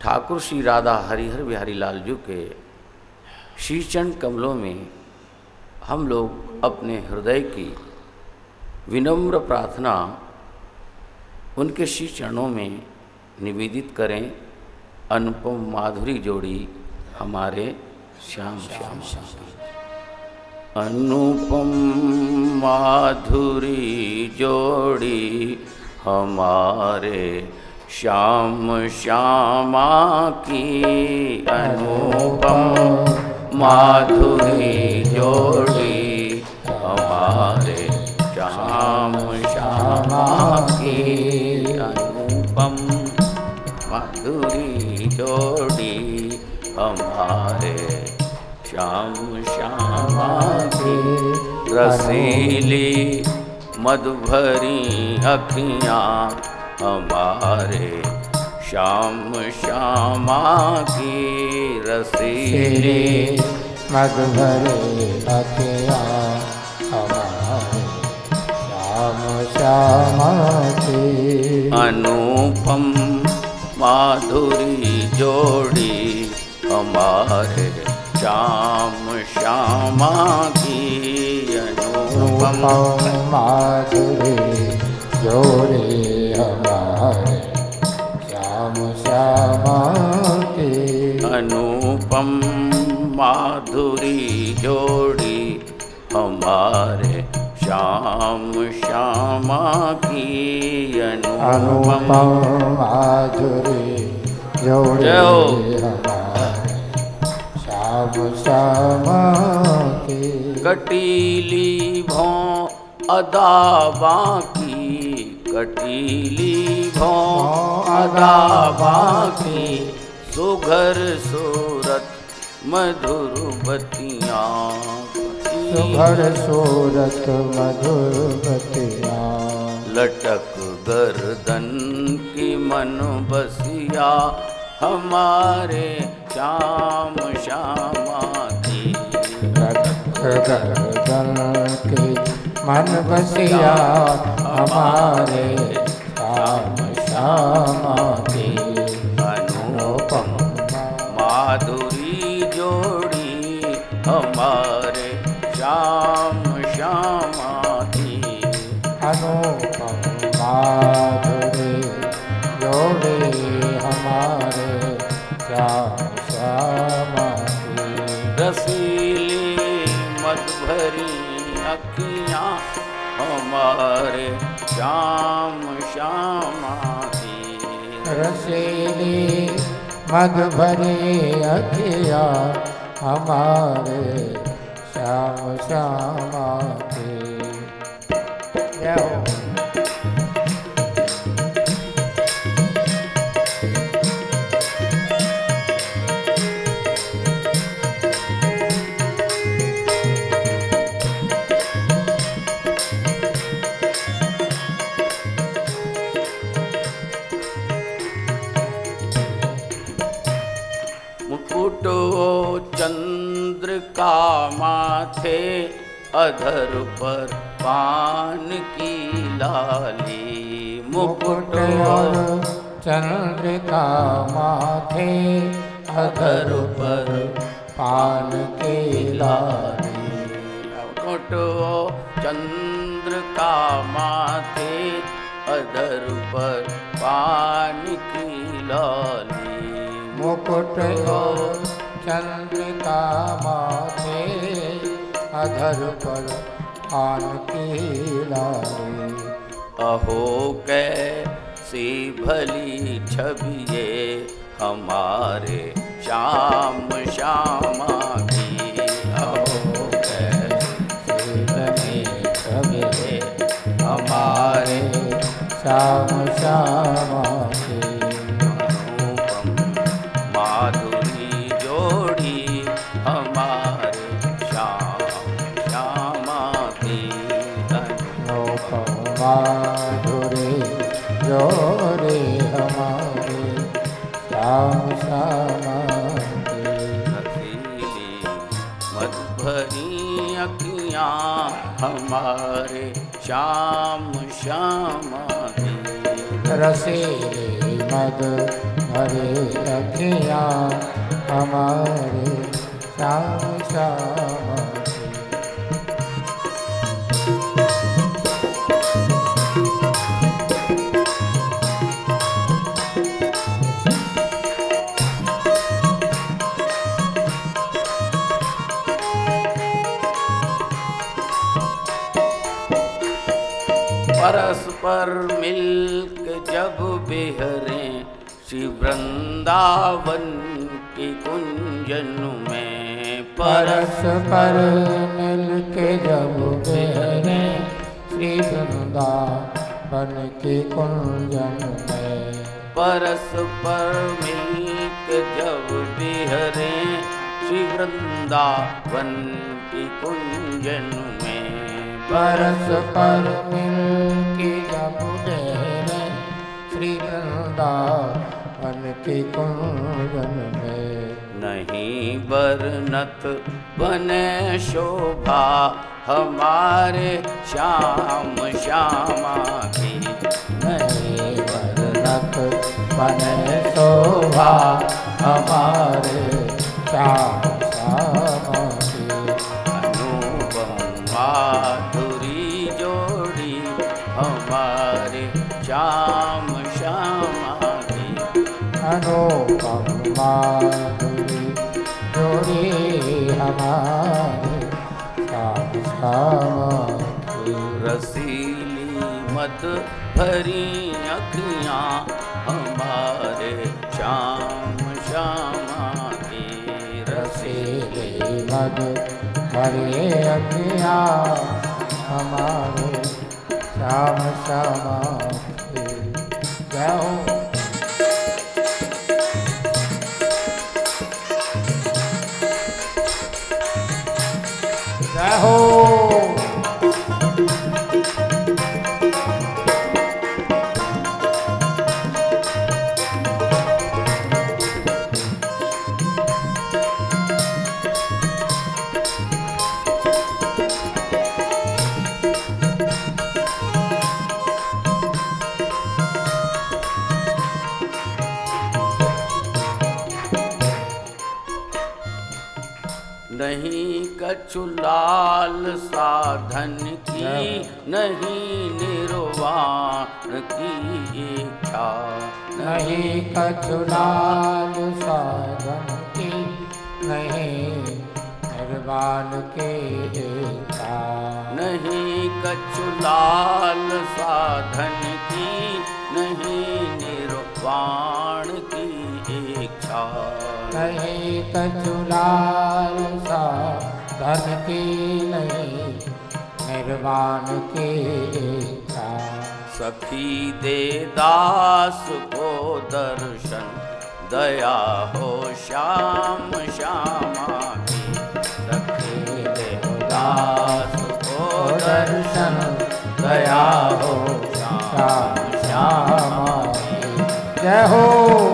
ठाकुर श्री राधा हरिहर बिहारी लाल जी के श्री चरण कमलों में हम लोग अपने हृदय की विनम्र प्रार्थना उनके श्री चरणों में निवेदित करें। अनुपम माधुरी जोड़ी हमारे श्याम श्याम श्याम। अनुपम माधुरी जोड़ी हमारे श्याम श्यामा की। अनुपम माधुरी जोड़ी हमारे श्याम श्यामा की। अनुपम माधुरी जोड़ी हमारे श्याम श्यामा की। रसीली मधुभरी अखियाँ हमारे श्याम श्यामा की। रसीली मधुभरी अखियाँ हमारे श्याम श्यामा की। अनुपम माधुरी जोड़ी हमारे श्याम श्यामा की। अनुपम माधुरी जोड़ी हमारे श्याम श्यामा की। अनुपम माधुरी जोड़ी हमारे श्याम श्यामा की। अनुपम माधुरी जोड़ी हमारे श्याम श्यामा की। कटीली भौं अदाबा की। कटीली भौं अदाबा की। सुघर सूरत मधुर बतियाँ। सुघर सूरत मधुर बतियाँ। लटक गर्दन की मन बसिया हमारे श्याम श्यामा की। लटक गर्दन की मन बसिया हमारे श्याम श्यामा की। अनुपम माधुरी जोड़ी हमारे श्याम श्यामा की। अनुपम माधुरी जोड़ी हमारे श्याम श्यामा की। रसीली मधुभरी अखियाँ हमारे श्याम श्यामा की। रसीली मधुभरी अखियाँ हमारे श्याम श्यामा की। जय हो। मुकुट चंद्र का माथे अधर पर पान की लाली। मुकुट और चंद्र का माथे अधर पर पान की लाली। मुकुट चंद्र का माथे अधर पर पान की लाली। मुकुट और चंद्र का माथे अधर पर पान की लाली। अहो कैसी भली छवि हमारे श्याम श्यामा की। अहो कैसी भली छवि हमारे श्याम श्यामा की। माधुरी जोड़ी हमारे श्याम श्यामा की। अनुपम माधुरी जोड़ी हमारे श्याम श्यामा की। रसीली मधुभरी अखियाँ हमारे श्याम श्यामा की। रसीली मद भरे अखियाँ हमारे श्याम श्यामा की। परस्पर मिलके जब बिहरें श्री वृंदावन की कुंजन में। परस्पर मिलके जब बिहरें श्री वृंदावन की कुंजन में। परस्पर मिलके जब बिहरें श्री वृंदावन की कुंजन में। परस्पर मिलके जब बिहरें श्री वृंदावन की कुंजन में। नहीं बरनत बने शोभा हमारे श्याम श्यामा की। नहीं बरनत बने शोभा हमारे श्याम श्यामा की। अनुपम माधुरी जोड़ी हमारे श्याम श्यामा की। अनुपम माधुरी जोड़ी हमारे श्याम श्यामा की। रसीली मद भरी अखियाँ हमारे श्याम श्यामा की। रसीली मद भरी अखियाँ हमारे श्याम श्यामा की। जय हो। जय हो। नहीं कछुलाल साधन की, नहीं निर्वाण की इच्छा। नहीं कछुलाल साधन की, नहीं निर्वाण की इच्छा। नहीं कछुलाल साधन की, नहीं निर्वाण की इच्छा। नहीं कछुलाल साधन की, नहीं निर्वाण की इच्छा। सखी दे दास को दर्शन, दया हो श्याम श्यामा की। सखी दे दास को दर्शन, दया हो श्याम श्यामा की। जय हो।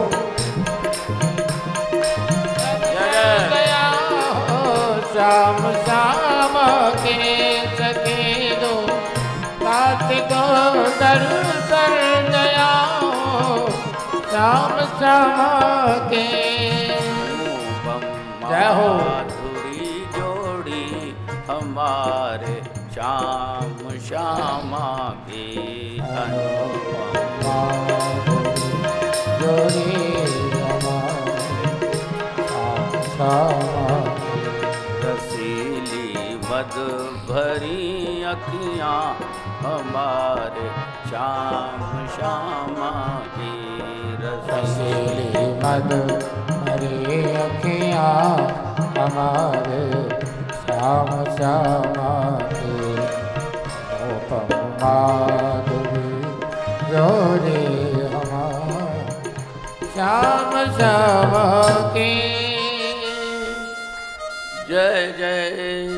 श्याम श्याम के सके दो दास को दर्शन, दया हो श्याम श्याम के। जय हो। माधुरी जोड़ी हमारे श्याम श्यामा की। जोड़ी हमारे श्याम श्यामा की। रसीली मद भरी अखियाँ हमारे श्याम श्यामा की। रसीली मद भरी अखियाँ हमारे श्याम श्यामा की। अनुपम माधुरी जोड़ी हमारे श्याम श्यामा की। जय जय